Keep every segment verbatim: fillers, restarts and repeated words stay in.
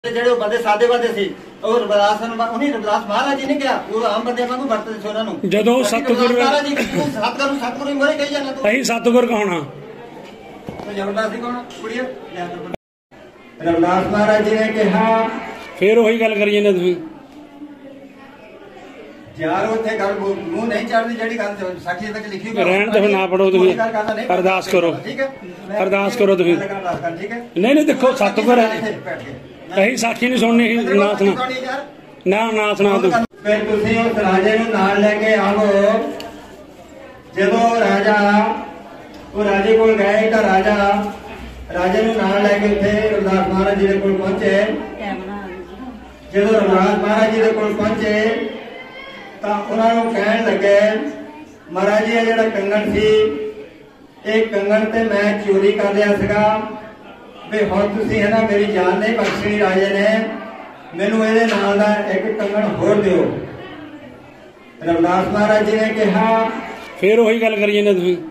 ਜਿਹੜੇ ਬੰਦੇ ਸਾਦੇ ਵਾਦੇ ਸੀ ਉਹ ਰਬਦਾਸ ਉਹਨੇ ਰਬਦਾਸ ਮਹਾਰਾਜ ਜੀ ਨੇ ਕਿਹਾ ਉਹ ਆਮ ਬੰਦਿਆਂ ਵਾਂਗੂ ਵਰਤਦੇ ਸੀ ਉਹਨਾਂ ਨੂੰ। ਜਦੋਂ ਸਤਿਗੁਰ ਮਹਾਰਾਜ ਜੀ ਸਤਿਗੁਰੂ ਸਤਿਗੁਰੂ ਹੀ ਮੋਰੇ ਕਹੀ ਜਾਂਦਾ ਤੂੰ। ਅਸੀਂ ਸਤਿਗੁਰ ਕਹਾਉਣਾ ਜਬਰਦਸਤੀ ਕੌਣ ਕੁੜੀਏ ਰਬਦਾਸ ਮਹਾਰਾਜ ਜੀ ਨੇ ਕਿਹਾ। ਫਿਰ ਉਹੀ ਗੱਲ ਕਰੀ ਜਾਂਦੇ ਤੁਸੀਂ ਯਾਰ ਉੱਥੇ ਗੱਲ ਮੂੰਹ ਨਹੀਂ ਚੜਦੀ ਜਿਹੜੀ ਗੱਲ ਸਾਖੀ ਵਿੱਚ ਲਿਖੀ ਹੋਈ ਰਹਿਣ ਤੇ ਨਾ ਪੜੋ ਤੁਸੀਂ ਅਰਦਾਸ ਕਰੋ ਠੀਕ ਹੈ ਅਰਦਾਸ ਕਰੋ ਤੁਸੀਂ ਠੀਕ ਹੈ। ਨਹੀਂ ਨਹੀਂ ਦੇਖੋ ਸਤਿਗੁਰ ਹੈ ਅਸੀਂ ਸਾਖੀ ਨਹੀਂ ਸੁਣਨੀ ਨਾ ਸੁਣਾ ਨਾ ਨਾ ਸੁਣਾ ਤੂੰ। ਫਿਰ ਤੁਸੀਂ ਉਸ ਰਾਜੇ ਨੂੰ ਨਾਲ ਲੈ ਕੇ ਆਵੋ। ਜਦੋਂ ਰਾਜਾ ਉਹ ਰਾਜੇ ਕੋਲ ਗਏ ਤਾਂ ਰਾਜਾ ਰਾਜੇ ਨੂੰ ਨਾਲ ਲੈ ਕੇ ਉੱਥੇ ਰਬਦਾਸ ਮਹਾਰਾਜ ਜੀ ਦੇ ਕੋਲ ਪਹੁੰਚੇ। ਜਦੋਂ ਰਬਦਾਸ ਮਹਾਰਾਜ ਜੀ ਦੇ ਕੋਲ ਪਹੁੰਚੇ ਤਾਂ ਉਹਨਾਂ ਨੂੰ ਕਹਿਣ ਲੱਗੇ ਮਹਾਰਾਜ ਜੀ ਜਿਹੜਾ ਕੰਗਣ ਸੀ ਇਹ ਕੰਗਣ ਤੇ ਮੈਂ ਚੋਰੀ ਕਰ ਲਿਆ ਸੀਗਾ ਵੀ ਹੁਣ ਤੁਸੀਂ ਹੈ ਨਾ ਮੇਰੀ ਜਾਨ ਨਹੀਂ ਬਖਸ਼ਣੀ। ਰਾਜੇ ਨੇ ਮੈਨੂੰ ਇਹਦੇ ਨਾਲ ਦਾ ਇੱਕ ਕੰਗਣ ਹੋਰ ਦਿਓ। ਰਬਦਾਸ ਮਹਾਰਾਜ ਜੀ ਨੇ ਕਿਹਾ। ਫਿਰ ਉਹੀ ਗੱਲ ਕਰੀ ਜਾਂਦੇ ਤੁਸੀਂ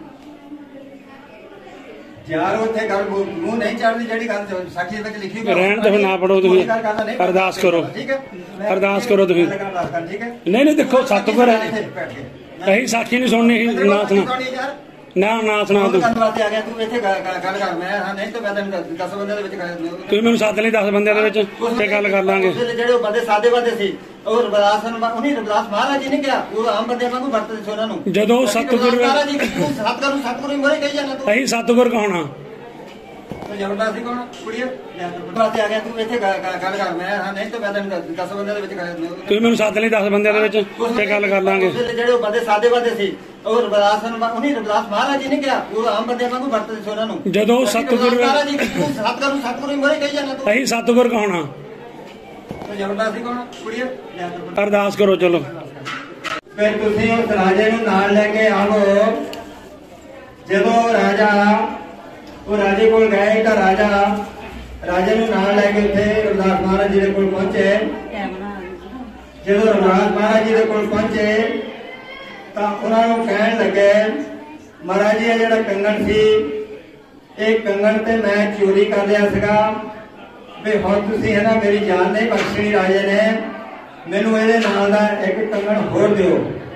ਯਾਰ ਉੱਥੇ ਗੱਲ ਮੂੰਹ ਨਹੀਂ ਚੜਦੀ ਜਿਹੜੀ ਗੱਲ ਸਾਖੀ ਵਿੱਚ ਲਿਖੀ ਹੋਈ ਰਹਿਣ ਤੇ ਨਾ ਪੜੋ ਤੁਸੀਂ ਅਰਦਾਸ ਕਰੋ ਠੀਕ ਹੈ ਅਰਦਾਸ ਕਰੋ ਤੁਸੀਂ ਠੀਕ ਹੈ। ਨਹੀਂ ਨਹੀਂ ਦੇਖੋ ਸਤਿਗੁਰ ਹੈ ਅਸੀਂ ਸਾਖੀ ਨਹੀਂ ਸੁਣਨੀ ਨਾ ਸੁਣਾ ਨਾ ਨਾ ਸੁਣਾ ਤੂੰ। ਵਾਸਤੇ ਆ ਗਿਆ ਤੂੰ ਇੱਥੇ ਗੱਲ ਕਰ ਮੈਂ ਹਾਂ ਨਹੀਂ ਤਾਂ ਮੈਂ ਤੈਨੂੰ ਦਸ ਬੰਦਿਆਂ ਦੇ ਵਿੱਚ ਤੁਸੀਂ ਮੈਨੂੰ ਸੱਦ ਲਈ ਦਸ ਬੰਦਿਆਂ ਦੇ ਵਿੱਚ ਤੇ ਗੱਲ ਕਰ ਲਾਂਗੇ। ਜਿਹੜੇ ਬੰਦੇ ਸਾਦੇ ਵਾਦੇ ਸੀ ਉਹ ਰਬਦਾਸ ਉਹਨੇ ਰਬਦਾਸ ਮਹਾਰਾਜ ਜੀ ਨੇ ਕਿਹਾ ਉਹ ਆਮ ਬੰਦਿਆਂ ਵਾਂਗੂ ਵਰਤਦੇ ਸੀ ਉਹਨਾਂ ਨੂੰ। ਜਦੋਂ ਸਤਿਗੁਰ ਸਤਿਗੁਰੂ ਸਤਿਗੁਰੂ ਹੀ ਮੋਰੇ ਕਹੀ ਜਾਂਦਾ ਤੂੰ। ਅਸੀਂ ਸਤਿਗੁਰ ਕਹਾਉਣਾ ਜਬਰਦਸਤੀ ਕੌਣ ਕੁੜੀਏ ਵਾਸਤੇ ਆ ਗਿਆ ਤੂੰ ਇੱਥੇ ਗੱਲ ਕਰ ਮੈਂ ਹਾਂ ਨਹੀਂ ਤਾਂ ਮੈਂ ਤੈਨੂੰ ਦਸ ਬੰਦਿਆਂ ਦੇ ਵਿੱਚ ਤੁਸੀਂ ਮੈਨੂੰ ਸੱਦ ਲਈ ਦਸ ਬੰਦਿਆਂ ਦੇ ਵਿੱਚ ਤੇ ਗੱਲ ਕਰ ਲਾਂਗੇ। ਜਿਹੜੇ ਬੰਦੇ ਸਾਦੇ ਵਾਦੇ ਸੀ ਉਹ ਰਬਦਾਸ ਉਹਨੇ ਰਬਦਾਸ ਮਹਾਰਾਜ ਜੀ ਨੇ ਕਿਹਾ ਉਹ ਆਮ ਬੰਦਿਆਂ ਵਾਂਗੂ ਵਰਤਦੇ ਸੀ ਉਹਨਾਂ ਨੂੰ। ਜਦੋਂ ਸਤਿਗੁਰ ਸਤਿਗੁਰੂ ਸਤਿਗੁਰੂ ਹੀ ਮੋਰੇ ਕਹੀ ਜਾਂਦਾ ਤੂੰ। ਅਸੀਂ ਸਤਿਗੁਰ ਕਹਾਉਣਾ ਜਬਰਦਸਤੀ ਕੌਣ ਕੁੜੀਏ ਅਰਦਾਸ ਕਰੋ ਚਲੋ। ਫਿਰ ਤੁਸੀਂ ਉਸ ਰਾਜੇ ਨੂੰ ਨਾਲ ਲੈ ਕੇ ਆਵੋ। ਜਦੋਂ ਰਾਜਾ ਉਹ ਰਾਜੇ ਕੋਲ ਗਏ ਤਾਂ ਰਾਜਾ ਰਾਜੇ ਨੂੰ ਨਾਲ ਲੈ ਕੇ ਉੱਥੇ ਰਬਦਾਸ ਮਹਾਰਾਜ ਜੀ ਦੇ ਕੋਲ ਪਹੁੰਚੇ। ਜਦੋਂ ਰਬਦਾਸ ਮਹਾਰਾਜ ਜੀ ਦੇ ਕੋਲ ਪਹੁੰਚੇ ਤਾਂ ਉਹਨਾਂ ਨੂੰ ਕਹਿਣ ਲੱਗੇ ਮਹਾਰਾਜ ਜੀ ਜਿਹੜਾ ਕੰਗਣ ਸੀ ਇਹ ਕੰਗਣ ਤੇ ਮੈਂ ਚੋਰੀ ਕਰ ਲਿਆ ਸੀਗਾ ਵੀ ਹੁਣ ਤੁਸੀਂ ਹੈ ਨਾ ਮੇਰੀ ਜਾਨ ਨਹੀਂ ਬਖਸ਼ਣੀ। ਰਾਜੇ ਨੇ ਮੈਨੂੰ ਇਹਦੇ ਨਾਲ ਦਾ ਇੱਕ ਕੰਗਣ ਹੋਰ ਦਿਓ।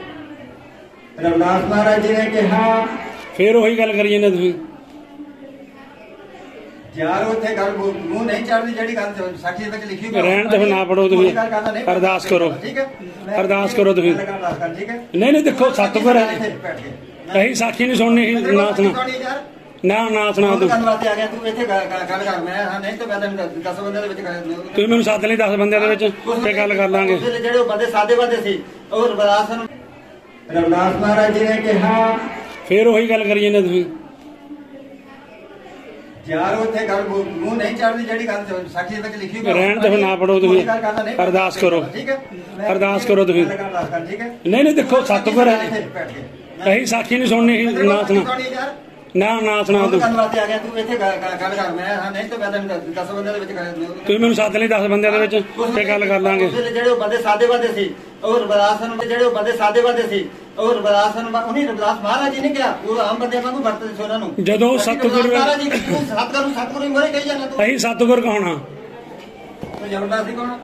ਰਬਦਾਸ ਮਹਾਰਾਜ ਜੀ ਨੇ ਕਿਹਾ। ਫਿਰ ਉਹੀ ਗੱਲ ਕਰੀ ਜਾਂਦੇ ਤੁਸੀਂ ਯਾਰ ਉੱਥੇ ਗੱਲ ਮੂੰਹ ਨਹੀਂ ਚੜਦੀ ਜਿਹੜੀ ਗੱਲ ਸਾਖੀ ਵਿੱਚ ਲਿਖੀ ਹੋਈ ਰਹਿਣ ਤੇ ਨਾ ਪੜੋ ਤੁਸੀਂ ਅਰਦਾਸ ਕਰੋ ਠੀਕ ਹੈ ਅਰਦਾਸ ਕਰੋ ਤੁਸੀਂ ਠੀਕ ਹੈ। ਨਹੀਂ ਨਹੀਂ ਦੇਖੋ ਸਤਿਗੁਰ ਹੈ ਅਸੀਂ ਸਾਖੀ ਨਹੀਂ ਸੁਣਨੀ ਨਾ ਸੁਣਾ ਨਾ ਨਾ ਸੁਣਾ ਤੂੰ। ਵਾਸਤੇ ਆ ਗਿਆ ਤੂੰ ਇੱਥੇ ਗੱਲ ਕਰ ਮੈਂ ਹਾਂ ਨਹੀਂ ਤਾਂ ਮੈਂ ਤੈਨੂੰ ਦਸ ਬੰਦਿਆਂ ਦੇ ਵਿੱਚ ਤੁਸੀਂ ਮੈਨੂੰ ਸੱਦ ਲਈ ਦਸ ਬੰਦਿਆਂ ਦੇ ਵਿੱਚ ਤੇ ਗੱਲ ਕਰ ਲਾਂਗੇ। ਜਿਹੜੇ ਬੰਦੇ ਸਾਦੇ ਵਾਦੇ ਸੀ ਉਹ ਰਬਦਾਸ ਰਬਦਾਸ ਮਹਾਰਾਜ ਜੀ ਨੇ ਕਿਹਾ। ਫਿਰ ਉਹੀ ਗੱਲ ਕਰੀ ਜਾਂਦੇ ਤੁਸੀਂ ਯਾਰ ਉੱਥੇ ਗੱਲ ਮੂੰਹ ਨਹੀਂ ਚੜਦੀ ਜਿਹੜੀ ਗੱਲ ਸਾਖੀ ਵਿੱਚ ਲਿਖੀ ਹੋਈ ਰਹਿਣ ਤੇ ਨਾ ਪੜੋ ਤੁਸੀਂ ਅਰਦਾਸ ਕਰੋ ਠੀਕ ਹੈ ਅਰਦਾਸ ਕਰੋ ਤੁਸੀਂ ਠੀਕ ਹੈ। ਨਹੀਂ ਨਹੀਂ ਦੇਖੋ ਸਤਿਗੁਰ ਹੈ ਅਸੀਂ ਸਾਖੀ ਨਹੀਂ ਸੁਣਨੀ ਨਾ ਸੁਣਾ ਨਾ ਨਾ ਸੁਣਾ ਤੂੰ। ਵਾਸਤੇ ਆ ਗਿਆ ਤੂੰ ਇੱਥੇ ਗੱਲ ਕਰ ਮੈਂ ਹਾਂ ਨਹੀਂ ਤਾਂ ਮੈਂ ਤੈਨੂੰ ਦਸ ਬੰਦਿਆਂ ਦੇ ਵਿੱਚ ਤੁਸੀਂ ਮੈਨੂੰ ਸੱਦ ਲਈ ਦਸ ਬੰਦਿਆਂ ਦੇ ਵਿੱਚ ਤੇ ਗੱਲ ਕਰ ਲਾਂਗੇ। ਜਿਹੜੇ ਬੰਦੇ ਸਾਦੇ ਵਾਦੇ ਸੀ ਉਹ ਰਬਦਾਸ ਜਿਹੜੇ ਬੰਦੇ ਸਾਦੇ ਵਾਦੇ ਸੀ ਉਹ ਰਬਦਾਸ ਉਹਨੇ ਰਬਦਾਸ ਮਹਾਰਾਜ ਜੀ ਨੇ ਕਿਹਾ ਉਹ ਆਮ ਬੰਦਿਆਂ ਵਾਂਗੂ ਵਰਤਦੇ ਸੀ ਉਹਨਾਂ ਨੂੰ। ਜਦੋਂ ਸਤਿਗੁਰ ਸਤਿਗੁਰੂ ਸਤਿਗੁਰੂ ਹੀ ਮੋਰੇ ਕਹੀ ਜਾਂਦਾ ਤੂੰ। ਅਸੀਂ ਸਤਿਗੁਰ ਕਹਾਉਣਾ ਜਬਰਦਸਤੀ ਕੌਣ